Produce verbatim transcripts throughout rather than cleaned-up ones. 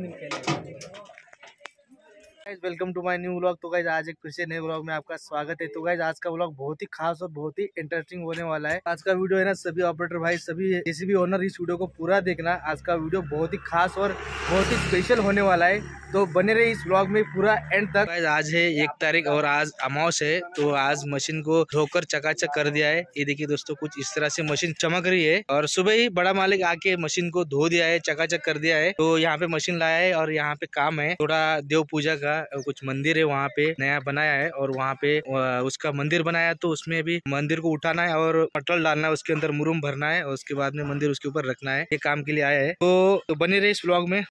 Welcome to my new vlog. तो guys आज एक फिर से नए व्लॉग में आपका स्वागत है। तो गाइज आज का व्लॉग बहुत ही खास और बहुत ही इंटरेस्टिंग होने वाला है। आज का वीडियो है ना, सभी ऑपरेटर भाई, सभी जेसीबी ओनर इस वीडियो को पूरा देखना। आज का वीडियो बहुत ही खास और बहुत ही स्पेशल होने वाला है, तो बने रहे इस व्लॉग में पूरा एंड तक। गाइज आज है एक तारीख और आज अमावस है, तो आज मशीन को धोकर चकाचक कर दिया है। ये देखिए दोस्तों, कुछ इस तरह से मशीन चमक रही है और सुबह ही बड़ा मालिक आके मशीन को धो दिया है, चकाचक कर दिया है। तो यहाँ पे मशीन लाया है और यहाँ पे काम है थोड़ा देव पूजा का, कुछ मंदिर है वहाँ पे नया बनाया है और वहाँ पे उसका मंदिर बनाया, तो उसमें भी मंदिर को उठाना है और पटल डालना है, उसके अंदर मुरुम भरना है और उसके बाद में मंदिर उसके ऊपर रखना है। ये काम के लिए आया है, तो, तो बने रहे इस व्लॉग में।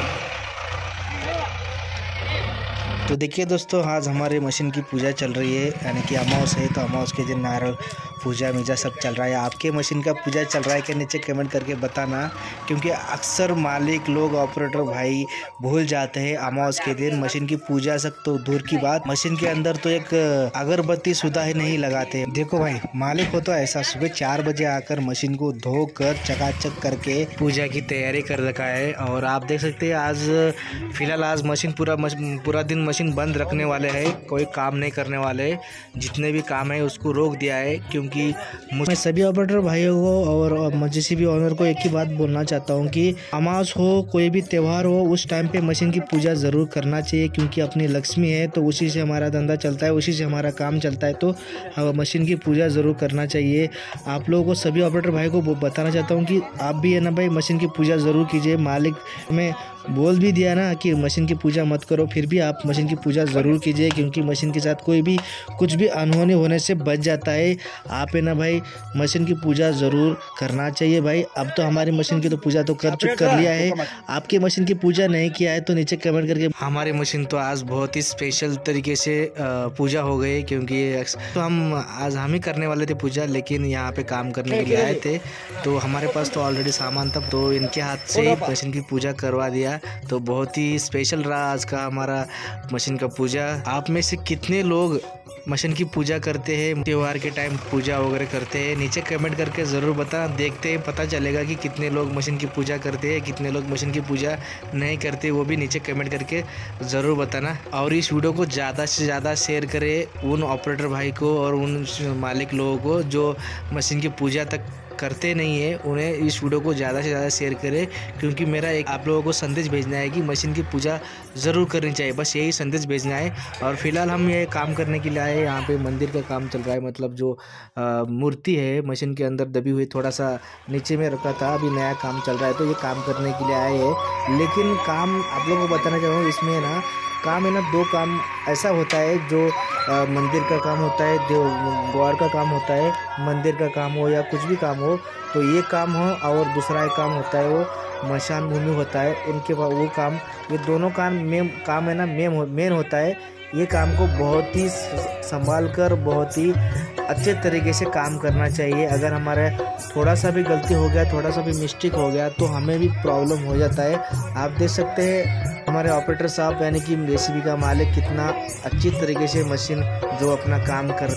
तो देखिए दोस्तों, आज हमारे मशीन की पूजा चल रही है, यानी कि अमावस है, तो अमावस के दिन नारियल पूजा मीजा सब चल रहा है। आपके मशीन का पूजा चल रहा है क्या, नीचे कमेंट करके बताना, क्योंकि अक्सर मालिक लोग ऑपरेटर भाई भूल जाते हैं अमावस के दिन मशीन की पूजा। सब तो दूर की बात, मशीन के अंदर तो एक अगरबत्ती सुधा ही नहीं लगाते। देखो भाई, मालिक हो तो ऐसा सुबह चार बजे आकर मशीन को धोकर चकाचक करके पूजा की तैयारी कर रखा है। और आप देख सकते हैं आज फिलहाल आज मशीन पूरा पूरा दिन मशीन बंद रखने वाले है, कोई काम नहीं करने वाले। जितने भी काम है उसको रोक दिया है, क्योंकि मैं सभी ऑपरेटर भाइयों को और जेसीबी ओनर को एक ही बात बोलना चाहता हूं कि अमावस हो कोई भी त्यौहार हो, उस टाइम पे मशीन की पूजा जरूर करना चाहिए, क्योंकि अपनी लक्ष्मी है, तो उसी से हमारा धंधा चलता है, उसी से हमारा काम चलता है। तो मशीन की पूजा जरूर करना चाहिए। आप लोगों को सभी ऑपरेटर भाई को बताना चाहता हूँ कि आप भी है ना भाई, मशीन की पूजा जरूर कीजिए। मालिक में बोल भी दिया ना कि मशीन की पूजा मत करो, फिर भी आप मशीन की पूजा ज़रूर कीजिए, क्योंकि मशीन के साथ कोई भी कुछ भी अनहोनी होने से बच जाता है। आप है ना भाई, मशीन की पूजा ज़रूर करना चाहिए भाई। अब तो हमारी मशीन की तो पूजा तो कर चुक कर लिया है, आपकी मशीन की पूजा नहीं किया है तो नीचे कमेंट करके। हमारी मशीन तो आज बहुत ही स्पेशल तरीके से पूजा हो गई, क्योंकि तो हम आज हम ही करने वाले थे पूजा, लेकिन यहाँ पे काम करने के लिए आए थे, तो हमारे पास तो ऑलरेडी सामान था, तो इनके हाथ से ही मशीन की पूजा करवा दिया। तो बहुत ही स्पेशल रहा आज का हमारा मशीन का पूजा। आप में से कितने लोग मशीन की पूजा करते हैं, त्योहार के टाइम पूजा वगैरह करते हैं, नीचे कमेंट करके ज़रूर बता। देखते हैं, पता चलेगा कि कितने लोग मशीन की पूजा करते हैं, कितने लोग मशीन की पूजा नहीं करते, वो भी नीचे कमेंट करके ज़रूर बताना। और इस वीडियो को ज़्यादा से ज़्यादा शेयर करें उन ऑपरेटर भाई को और उन मालिक लोगों को जो मशीन की पूजा तक करते नहीं है, उन्हें इस वीडियो को ज़्यादा से ज़्यादा शेयर करें, क्योंकि मेरा एक आप लोगों को संदेश भेजना है कि मशीन की पूजा ज़रूर करनी चाहिए, बस यही संदेश भेजना है। और फिलहाल हम ये काम करने के लिए आए, यहाँ पे मंदिर का काम चल रहा है, मतलब जो आ, मूर्ति है मशीन के अंदर दबी हुई, थोड़ा सा नीचे में रखा था, अभी नया काम चल रहा है, तो ये काम करने के लिए आए हैं। लेकिन काम आप लोगों को बताना चाहूँगा, इसमें ना काम है ना, दो काम ऐसा होता है, जो आ, मंदिर का काम होता है, देव द्वार का काम होता है, मंदिर का काम हो या कुछ भी काम हो, तो ये काम हो, और दूसरा एक काम होता है वो मशान भूमि होता है, इनके वो काम, ये दोनों काम मेन काम है ना, मेन मेन होता है। ये काम को बहुत ही संभाल कर, बहुत ही अच्छे तरीके से काम करना चाहिए। अगर हमारे थोड़ा सा भी गलती हो गया, थोड़ा सा भी मिस्टेक हो गया, तो हमें भी प्रॉब्लम हो जाता है। आप देख सकते हैं हमारे ऑपरेटर साहब, यानी कि जेसीबी का मालिक, कितना अच्छी तरीके से मशीन जो अपना काम कर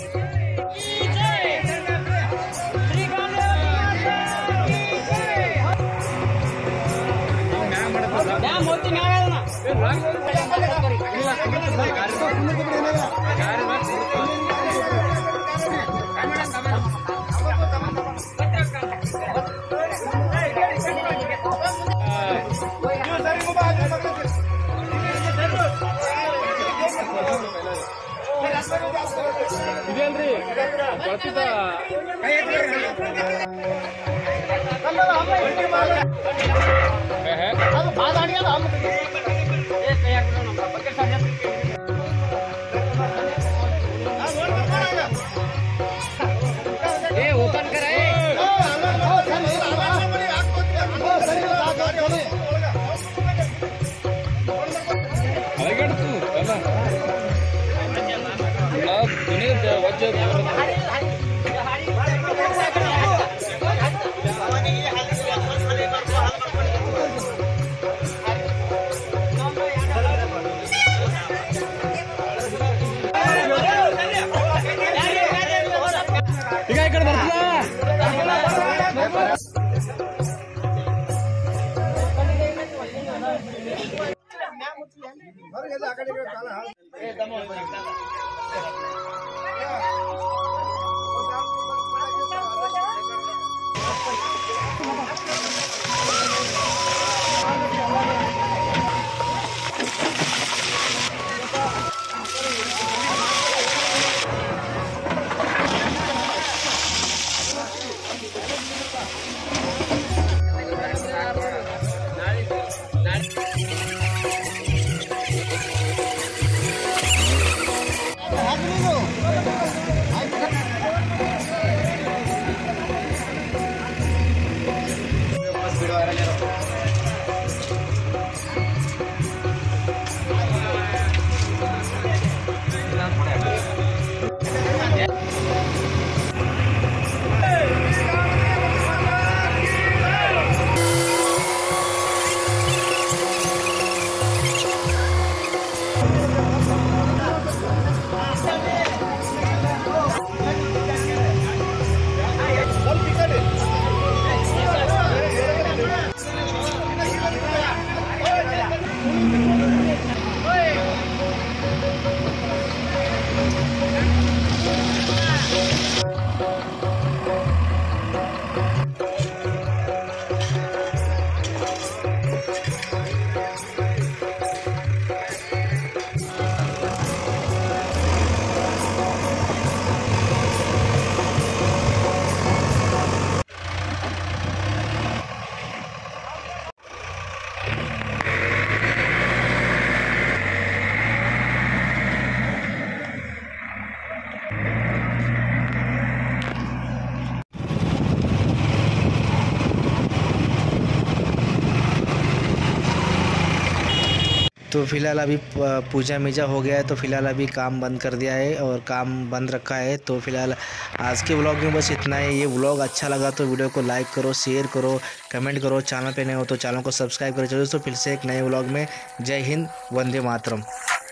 तो फिलहाल अभी पूजा मीजा हो गया है, तो फिलहाल अभी काम बंद कर दिया है और काम बंद रखा है। तो फिलहाल आज के व्लॉग में बस इतना है। ये व्लॉग अच्छा लगा तो वीडियो को लाइक करो, शेयर करो, कमेंट करो। चैनल पे नए हो तो चैनल को सब्सक्राइब करो। चलो दोस्तों फिर से एक नए व्लॉग में। जय हिंद, वंदे मातरम।